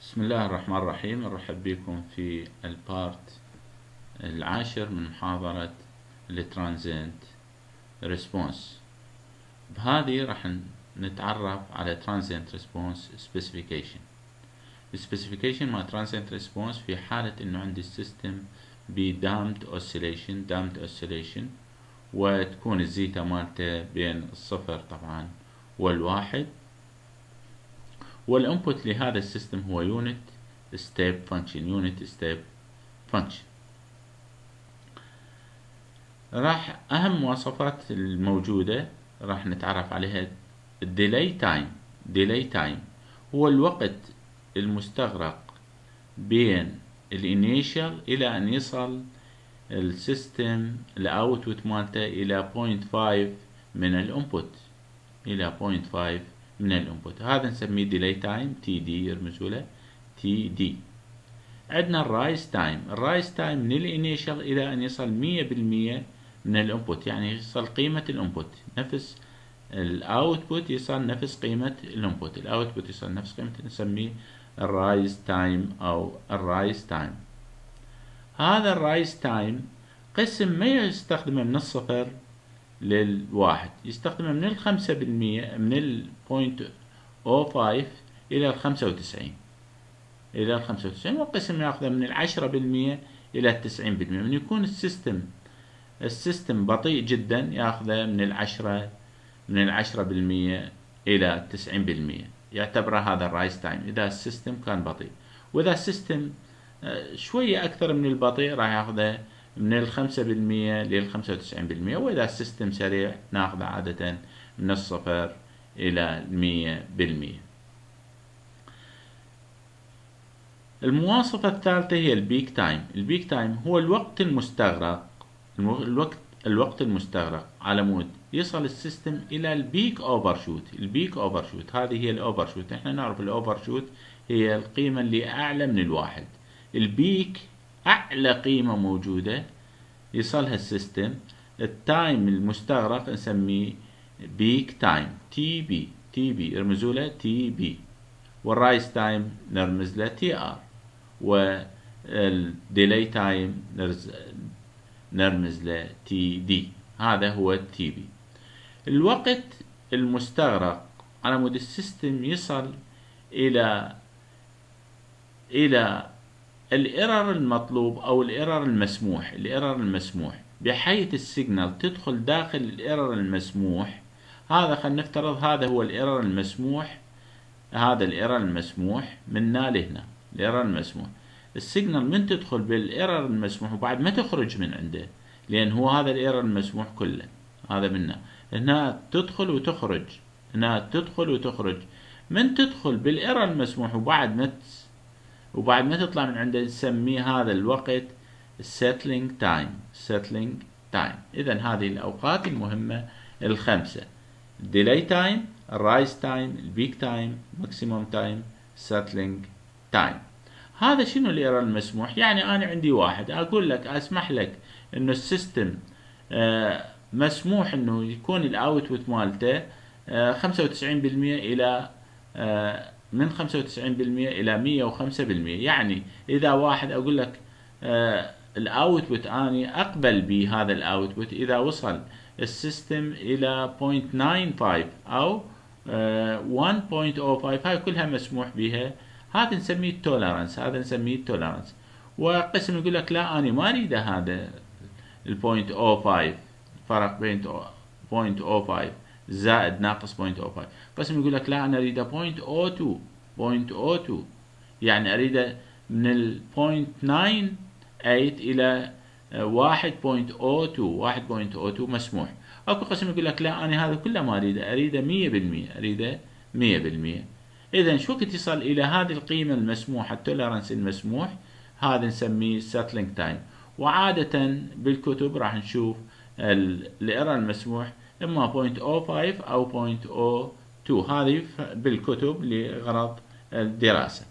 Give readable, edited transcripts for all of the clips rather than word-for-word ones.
بسم الله الرحمن الرحيم. نرحب بكم في البارت العاشر من محاضرة الترانزينت ريسبونس. بهذه راح نتعرف على Transient Response Specification. السبيسيفيكيشن مع Transient Response في حالة انه عندي السيستم ب damped oscillation وتكون الزيتا مالته بين الصفر طبعا والواحد، والانبوت لهذا السيستم هو يونت ستيب فانكشن. راح اهم مواصفات الموجودة راح نتعرف عليها. الديلي تايم هو الوقت المستغرق بين الانيشال الى ان يصل السيستم الاوتبوت مالته الى 0.5 من الانبوت، هذا نسميه ديلي تايم، تي دي يرمزوا له تي دي. عندنا الرايز تايم من الانيشال الى ان يصل 100% من الانبوت، يعني يصل قيمة الانبوت نفس الاوتبوت، يصل نفس قيمة الانبوت، الاوتبوت يصل نفس قيمة، نسميه الرايز تايم او الرايز تايم. هذا الرايز تايم قسم ما يستخدمه من الصفر للواحد، يستخدمه من 5% من 0.05 إلى 95 والقسم يأخذه من 10% إلى 90%. من يكون السيستم بطيء جدا يأخذه من 10% إلى 90%، يعتبر هذا الرايز تايم إذا السيستم كان بطيء. وإذا السيستم شوية أكثر من البطيء راح يأخذه من 5% لل 95%، وإذا السيستم سريع ناخذه عادة من 0 إلى 100%. المواصفة الثالثة هي البيك تايم هو الوقت المستغرق على مود يصل السيستم إلى البيك اوفرشوت. هذه هي الاوفرشوت. احنا نعرف الاوفرشوت هي القيمة اللي أعلى من الواحد. البيك أعلى قيمة موجودة يصلها السيستم. التايم المستغرق نسميه بيك تايم، تي بي يرمزوا له تي بي، والرايز تايم نرمز له تي ار، والديلي تايم نرمز له تي دي. هذا هو التي بي. الوقت المستغرق على مود السيستم يصل إلى الايرور المطلوب او الايرور المسموح، بحيث السيجنال تدخل داخل الايرور المسموح. هذا خلينا نفترض هذا هو الايرور المسموح، هذا الايرور المسموح منا لهنا. الايرور المسموح السيجنال من تدخل بالايرور المسموح وبعد ما تخرج من عنده، لان هو هذا الايرور المسموح كله، هذا منا هنا تدخل وتخرج، من تدخل بالايرور المسموح وبعد ما تطلع من عنده نسميه هذا الوقت settling time. إذن هذه الأوقات المهمة الخمسة: delay time، rise time، peak time، maximum time، settling time. هذا شنو الايرور المسموح؟ يعني أنا عندي واحد أقول لك أسمح لك إنه السيستم مسموح إنه يكون الأوتبوت مالته 95% إلى من 95% إلى 105%. يعني إذا واحد أقول لك الأوتبوت أنا أقبل بهذا الأوتبوت إذا وصل السيستم إلى 0.95 أو 1.05، هاي كلها مسموح بها. هذا نسميه التولرانس. وقسم يقول لك لا أنا ما أريد هذا 0.05، فرق بين 0.05 زائد ناقص 0.05. قسم يقول لك لا أنا أريده 0.02، يعني أريده من ال 0.98 إلى 1.02 مسموح. أكو قسم يقول لك لا أنا هذا كله ما أريده 100%. إذا شو وقت يصل إلى هذه القيمة المسموحة، التولرانس المسموح، هذا نسميه settling time. وعادة بالكتب راح نشوف الايرور المسموح إما 0.05 أو 0.02، هذه بالكتب لغرض الدراسة.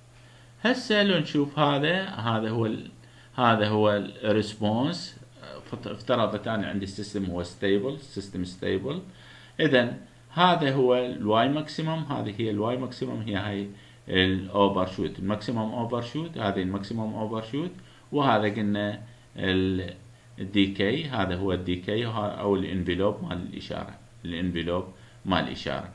هسه لو نشوف هذا هو الريسبونس افترضت انا عندي السيستم هو ستيبل، سيستم ستيبل. اذا هذا هو الواي ماكسيمم، هذه هي الواي ماكسيمم، هي الاوفر شوت، الماكسيمم اوفر شوت، هذه الماكسيمم اوفر شوت، وهذا قلنا الديكي، هذا هو الديكي او الانفلوب مال الاشاره، الانفلوب مال الاشاره.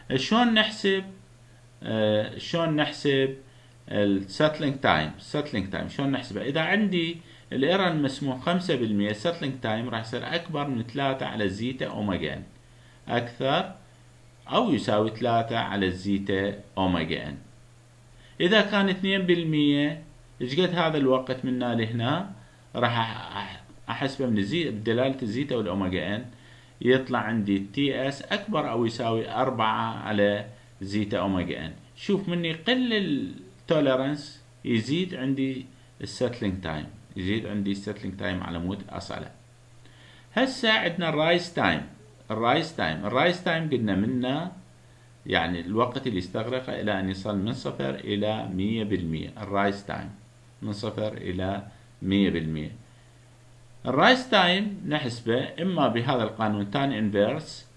شلون نحسب السيتلينج تايم؟ السيتلينج تايم شلون نحسبه؟ اذا عندي الايرور المسموح 5%، السيتلينج تايم راح يصير اكبر من 3 على الزيتا اوميجا ان، اكثر او يساوي 3 على الزيتا اوميجا ان. اذا كان 2%، ايش قد هذا الوقت من هنا لهنا؟ راح احسبه من بدلالة الزيتا والاوميجا ان، يطلع عندي تي اس اكبر او يساوي 4 على زيتا اوميجا ان. شوف من يقل التوليرنس يزيد عندي السيتلينج تايم، يزيد عندي السيتلينج تايم على مود اصله. هسه عندنا الرايز تايم، الرايز تايم قلنا منه يعني الوقت اللي يستغرقه الى ان يصل من 0 الى 100%، الرايز تايم من 0 الى 100%. الرايز تايم نحسبه اما بهذا القانون تان انفيرس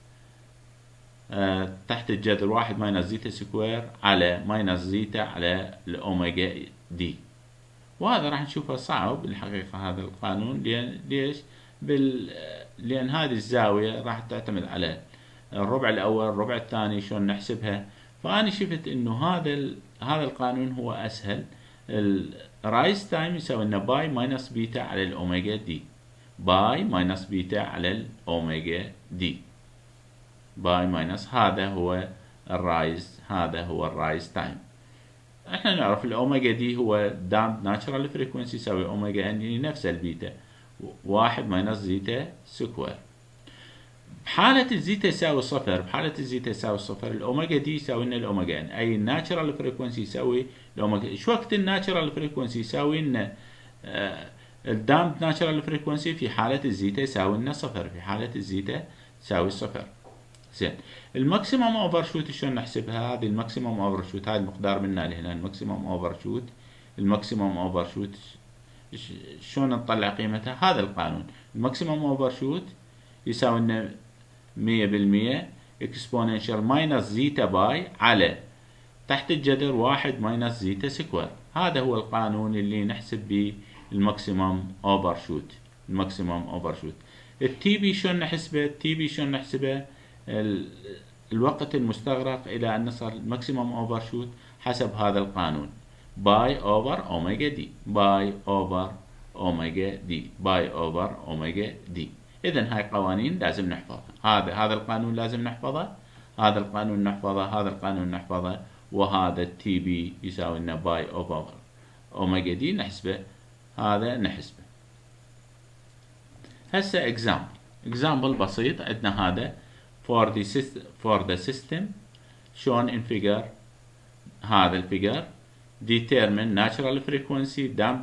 تحت الجذر 1 ماينس زيتا سكوير على ماينس زيتا على الاوميجا دي، وهذا راح نشوفه صعب بالحقيقة هذا القانون. ليش؟ لأن هذه الزاوية راح تعتمد على الربع الأول، الربع الثاني، شلون نحسبها. فأنا شفت إنه هذا القانون هو أسهل. الرايز تايم يساوي لنا باي ماينس بيتا على الأوميجا دي، باي ماينس بيتا على الأوميجا دي، باي ماينس، هذا هو الرايز، هذا هو الرايز تايم. احنا نعرف الاوميجا دي هو دامب ناتشرال فريكونسي يساوي اوميجا ان، يعني نفس البيتا، 1 ماينس زيتا سكوير. بحالة الزيتا يساوي صفر، بحالة الزيتا يساوي صفر، الاوميجا دي يساوي لنا الاوميجا ان، اي الناتشرال فريكونسي يساوي الاوميجا. شو وقت الناتشرال فريكونسي يساوي لنا الدامب ناتشرال فريكونسي؟ في حالة الزيتا يساوي لنا صفر، في حالة الزيتا يساوي صفر. زين، الماكسيمم اوفر شوت شلون نحسبها؟ هذه الماكسيمم اوفر شوت، هاي المقدار منها لهنا الماكسيمم اوفر شوت. الماكسيمم اوفر شوت شلون نطلع قيمتها؟ هذا القانون، الماكسيمم اوفر شوت يساوي لنا 100% اكسبوننشال ماينس زيتا باي على تحت الجذر 1 ماينس زيتا سكوير. هذا هو القانون اللي نحسب به الماكسيمم اوفر شوت، الماكسيمم اوفر شوت. التي بي شلون نحسبه؟ التي بي شلون نحسبه؟ الوقت المستغرق الى ان نصل الماكسيمم اوفر شوت حسب هذا القانون، باي اوفر اوميجا دي، باي اوفر اوميجا دي، باي اوفر اوميجا دي. اذا هاي قوانين لازم نحفظها، هذا القانون لازم نحفظه، هذا القانون نحفظه، هذا القانون نحفظه، وهذا التي بي يساوي لنا باي اوفر اوميجا دي نحسبه، هذا نحسبه. هسه example بسيط عندنا هذا for the system shown in figure. هذا الفيجر determine natural frequency,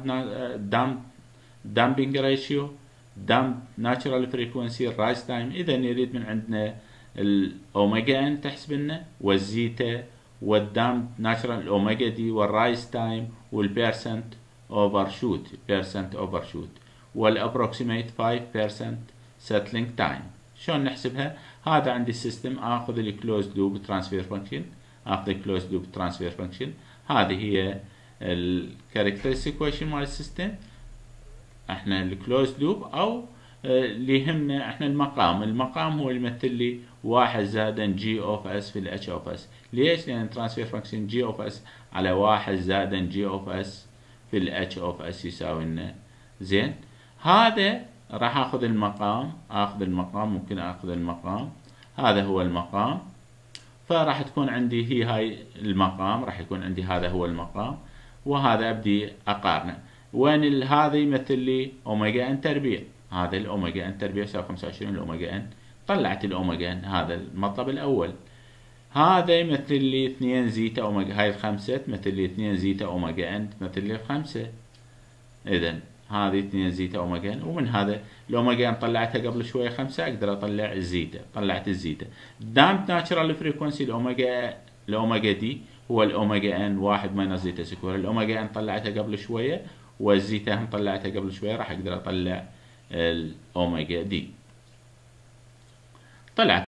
damping ratio, damp natural frequency, rise time. إذا يريد من عندنا الأوميجا n تحسب لنا، والزيتا، والدامب ناتشرال الأوميجا دي، والرايز تايم، والبيرسنت overshoot، percent overshoot، والapproximate 5% settling time. شلون نحسبها؟ هذا عندي السيستم، اخذ الكلوزد لوب ترانسفير فانكشن، اخذ الكلوزد لوب ترانسفير فانكشن، هذه هي الكاركترستيك ايكويشن مال السيستم. احنا الكلوزد لوب او اللي يهمنا احنا المقام هو اللي يمثل لي 1 زائدا جي اوف اس في الاتش اوف اس. ليش؟ لان الترانسفير فانكشن جي اوف اس على 1 زائدا جي اوف اس في الاتش اوف اس يساوي لنا. زين، هذا راح اخذ المقام، ممكن اخذ المقام، هذا هو المقام، فراح تكون عندي هي هاي المقام، راح يكون عندي هذا هو المقام، وهذا ابدي اقارنه. وين هذا يمثل لي اوميجا ان تربيع، هذا الاوميجا ان تربيع يساوي 25 الاوميجا ان، طلعت الاوميجا ان، هذا المطلب الاول. هذا يمثل لي 2 زيتا اوميجا، هاي الخمسة تمثل لي 2 زيتا اوميجا ان تمثل لي 5. اذا هذه 2 زيتا اوميجا ان، ومن هذا الاوميجا ان طلعتها قبل شويه 5، اقدر اطلع الزيتا، طلعت الزيتا. دامب ناتشرال فريكونسي الاوميجا دي هو الاوميجا ان 1 ماينس زيتا سكوير، الاوميجا ان طلعتها قبل شويه، والزيتا هم طلعتها قبل شويه، راح اقدر اطلع الأوميجا دي. طلعت